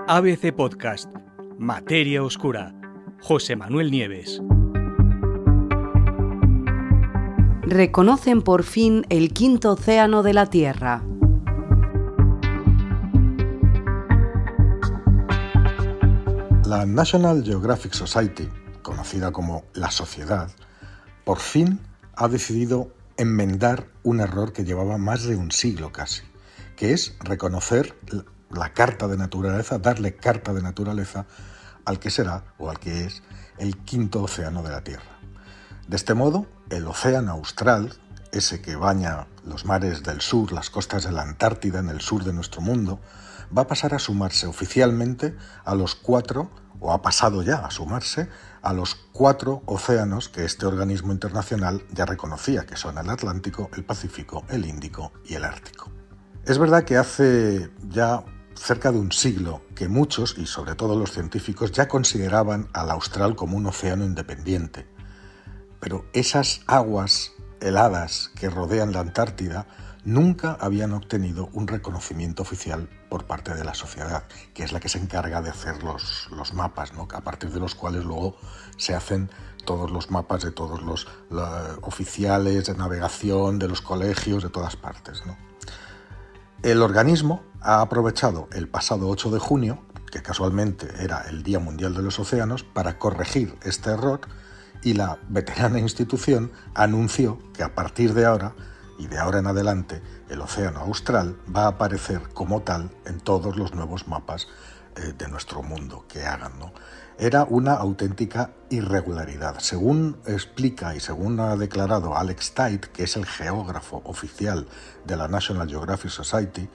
ABC Podcast, Materia Oscura, José Manuel Nieves. Reconocen por fin el quinto océano de la Tierra. La National Geographic Society, conocida como la Sociedad, por fin ha decidido enmendar un error que llevaba más de un siglo casi, que es reconocer la carta de naturaleza, darle carta de naturaleza al que será o al que es el quinto océano de la Tierra. De este modo, el océano austral, ese que baña los mares del sur, las costas de la Antártida en el sur de nuestro mundo, va a pasar a sumarse oficialmente a los cuatro, o ha pasado ya a sumarse, a los 4 océanos que este organismo internacional ya reconocía, que son el Atlántico, el Pacífico, el Índico y el Ártico. Es verdad que hace ya cerca de un siglo que muchos, y sobre todo los científicos, ya consideraban al austral como un océano independiente. Pero esas aguas heladas que rodean la Antártida nunca habían obtenido un reconocimiento oficial por parte de la sociedad, que es la que se encarga de hacer los mapas, ¿no? A partir de los cuales luego se hacen todos los mapas de todos los oficiales de navegación, de los colegios, de todas partes, ¿no? El organismo ha aprovechado el pasado 8 de junio, que casualmente era el Día Mundial de los Océanos, para corregir este error, y la veterana institución anunció que a partir de ahora y de ahora en adelante el océano austral va a aparecer como tal en todos los nuevos mapas de nuestro mundo que hagan, ¿no? Era una auténtica irregularidad. Según explica y según ha declarado Alex Tite, que es el geógrafo oficial de la National Geographic Society,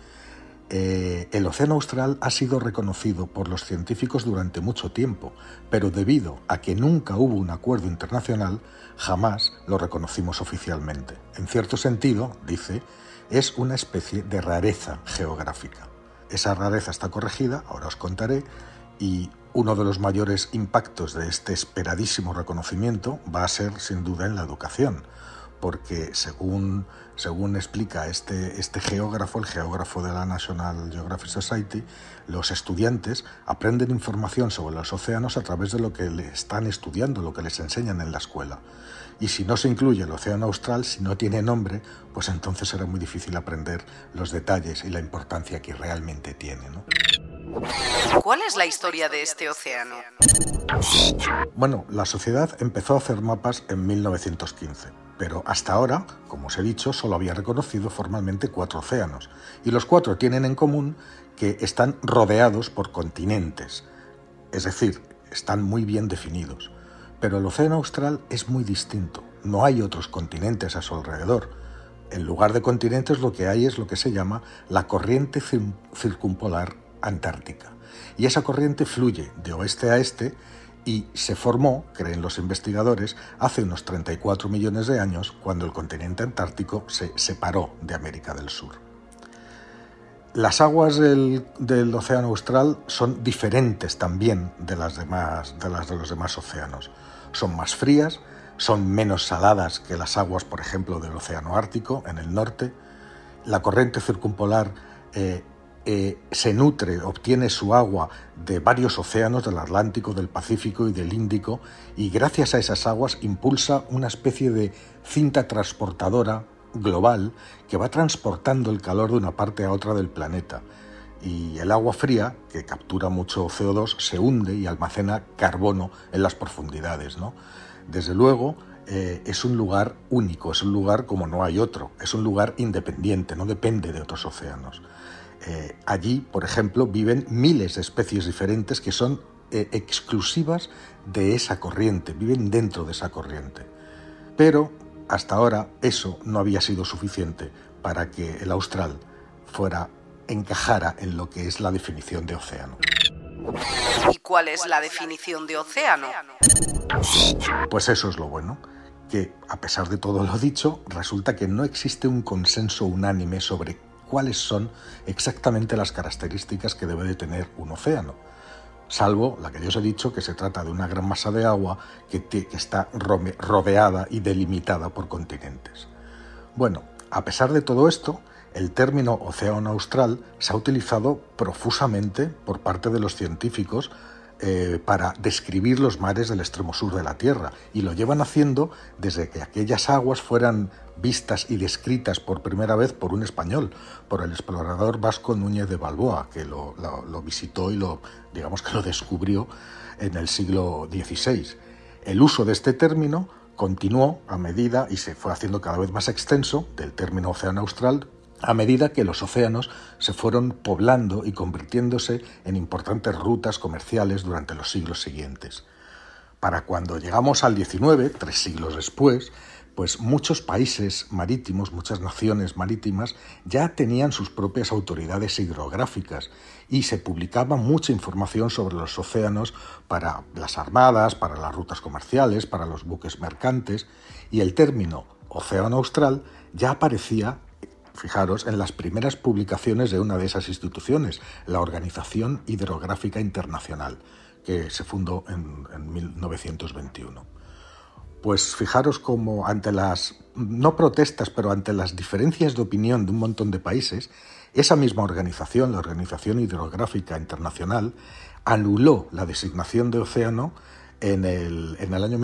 el océano austral ha sido reconocido por los científicos durante mucho tiempo, pero debido a que nunca hubo un acuerdo internacional, jamás lo reconocimos oficialmente. En cierto sentido, dice, es una especie de rareza geográfica. Esa rareza está corregida, ahora os contaré, y uno de los mayores impactos de este esperadísimo reconocimiento va a ser, sin duda, en la educación, porque según explica este geógrafo, el geógrafo de la National Geographic Society, los estudiantes aprenden información sobre los océanos a través de lo que le están estudiando, lo que les enseñan en la escuela. Y si no se incluye el océano austral, si no tiene nombre, pues entonces será muy difícil aprender los detalles y la importancia que realmente tiene, ¿no? ¿Cuál es la historia de este océano? Bueno, la sociedad empezó a hacer mapas en 1915, pero hasta ahora, como os he dicho, solo había reconocido formalmente 4 océanos, y los 4 tienen en común que están rodeados por continentes, es decir, están muy bien definidos. Pero el océano austral es muy distinto, no hay otros continentes a su alrededor. En lugar de continentes lo que hay es lo que se llama la corriente circumpolar antártica, y esa corriente fluye de oeste a este y se formó, creen los investigadores, hace unos 34 millones de años, cuando el continente antártico se separó de América del Sur. Las aguas del océano austral son diferentes también de las de los demás océanos. Son más frías, son menos saladas que las aguas, por ejemplo, del océano Ártico en el norte. La corriente circumpolar se nutre, obtiene su agua de varios océanos, del Atlántico, del Pacífico y del Índico, y gracias a esas aguas impulsa una especie de cinta transportadora global que va transportando el calor de una parte a otra del planeta. Y el agua fría, que captura mucho CO2, se hunde y almacena carbono en las profundidades, ¿no? Desde luego, es un lugar único, es un lugar como no hay otro, es un lugar independiente, no depende de otros océanos. Allí, por ejemplo, viven miles de especies diferentes que son exclusivas de esa corriente, viven dentro de esa corriente. Pero hasta ahora eso no había sido suficiente para que el austral encajara en lo que es la definición de océano. ¿Y cuál es la definición de océano? Pues eso es lo bueno, que a pesar de todo lo dicho, resulta que no existe un consenso unánime sobre cuáles son exactamente las características que debe de tener un océano, salvo la que yo os he dicho, que se trata de una gran masa de agua que está rodeada y delimitada por continentes. Bueno, a pesar de todo esto, el término océano austral se ha utilizado profusamente por parte de los científicos para describir los mares del extremo sur de la Tierra, y lo llevan haciendo desde que aquellas aguas fueran vistas y descritas por primera vez por un español, por el explorador vasco Núñez de Balboa, que lo visitó y digamos que lo descubrió en el siglo XVI. El uso de este término continuó a medida, y se fue haciendo cada vez más extenso, del término océano austral, a medida que los océanos se fueron poblando y convirtiéndose en importantes rutas comerciales durante los siglos siguientes. Para cuando llegamos al XIX, 3 siglos después, pues muchos países marítimos, muchas naciones marítimas, ya tenían sus propias autoridades hidrográficas y se publicaba mucha información sobre los océanos para las armadas, para las rutas comerciales, para los buques mercantes, y el término océano austral ya aparecía, fijaros, en las primeras publicaciones de una de esas instituciones, la Organización Hidrográfica Internacional, que se fundó en 1921. Pues fijaros cómo ante las, no protestas, pero ante las diferencias de opinión de un montón de países, esa misma organización, la Organización Hidrográfica Internacional, anuló la designación de océano en el año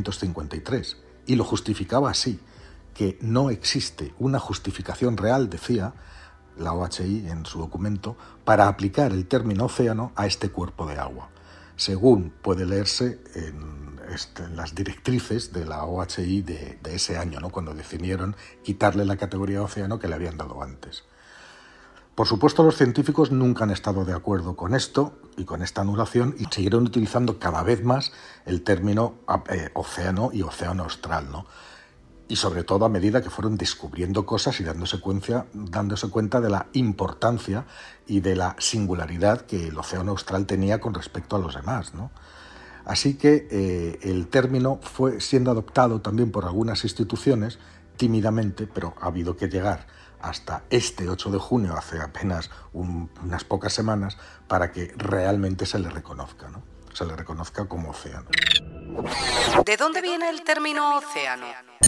1953 y lo justificaba así, que no existe una justificación real, decía la OHI en su documento, para aplicar el término océano a este cuerpo de agua, según puede leerse en las directrices de la OHI de ese año, ¿no?, cuando decidieron quitarle la categoría de océano que le habían dado antes. Por supuesto, los científicos nunca han estado de acuerdo con esto y con esta anulación, y siguieron utilizando cada vez más el término océano y océano austral, ¿no? Y sobre todo a medida que fueron descubriendo cosas y dándose cuenta de la importancia y de la singularidad que el océano austral tenía con respecto a los demás, ¿no? Así que el término fue siendo adoptado también por algunas instituciones, tímidamente, pero ha habido que llegar hasta este 8 de junio, hace apenas unas pocas semanas, para que realmente se le reconozca, ¿no? Se le reconozca como océano. ¿De dónde viene el término océano?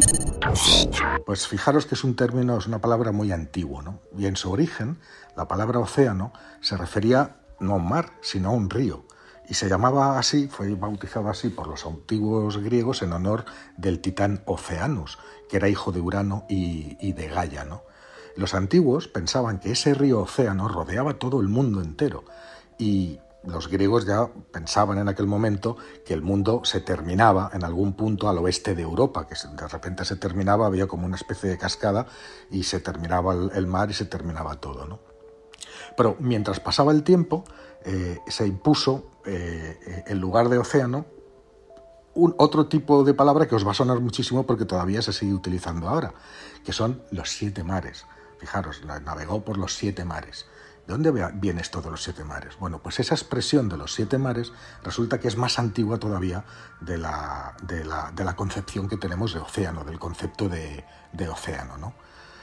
Pues fijaros que es una palabra muy antigua, ¿no? Y en su origen, la palabra océano se refería no a un mar, sino a un río. Y se llamaba así, fue bautizado así por los antiguos griegos en honor del titán Oceanus, que era hijo de Urano y de Gaia, ¿no? Los antiguos pensaban que ese río océano rodeaba todo el mundo entero, y los griegos ya pensaban en aquel momento que el mundo se terminaba en algún punto al oeste de Europa, que de repente se terminaba, había como una especie de cascada y se terminaba el mar y se terminaba todo, ¿no? Pero mientras pasaba el tiempo, se impuso en lugar de océano otro tipo de palabra que os va a sonar muchísimo porque todavía se sigue utilizando ahora, que son los 7 mares. Fijaros, navegó por los 7 mares. ¿De dónde viene esto de los 7 mares? Bueno, pues esa expresión de los 7 mares resulta que es más antigua todavía de la concepción que tenemos de océano, del concepto de océano, ¿no?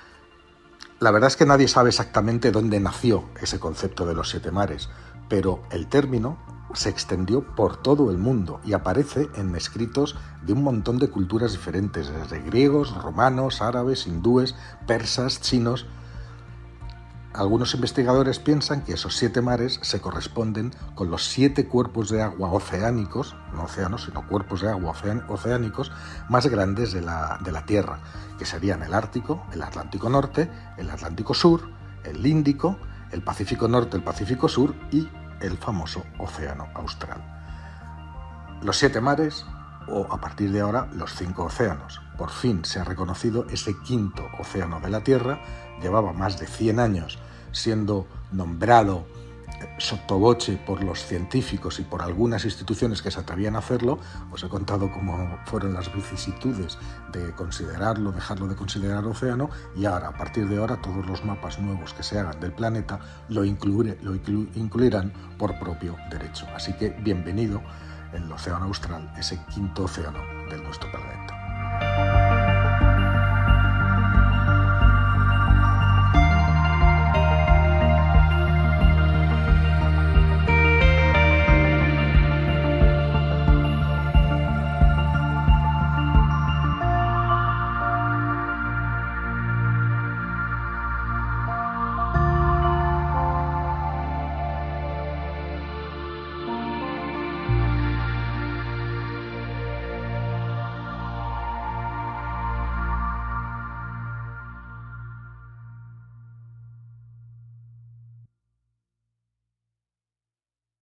La verdad es que nadie sabe exactamente dónde nació ese concepto de los 7 mares, pero el término se extendió por todo el mundo y aparece en escritos de un montón de culturas diferentes, desde griegos, romanos, árabes, hindúes, persas, chinos. Algunos investigadores piensan que esos 7 mares se corresponden con los 7 cuerpos de agua oceánicos, no océanos, sino cuerpos de agua oceánicos más grandes de la Tierra, que serían el Ártico, el Atlántico Norte, el Atlántico Sur, el Índico, el Pacífico Norte, el Pacífico Sur y el famoso Océano Austral. Los 7 mares, o a partir de ahora los 5 océanos. Por fin se ha reconocido ese 5º océano de la Tierra. Llevaba más de 100 años siendo nombrado sotto voce por los científicos y por algunas instituciones que se atrevían a hacerlo. Os he contado cómo fueron las vicisitudes de considerarlo, dejarlo de considerar océano, y ahora, a partir de ahora, todos los mapas nuevos que se hagan del planeta lo incluirán por propio derecho. Así que bienvenido el océano austral, ese 5º océano de nuestro planeta.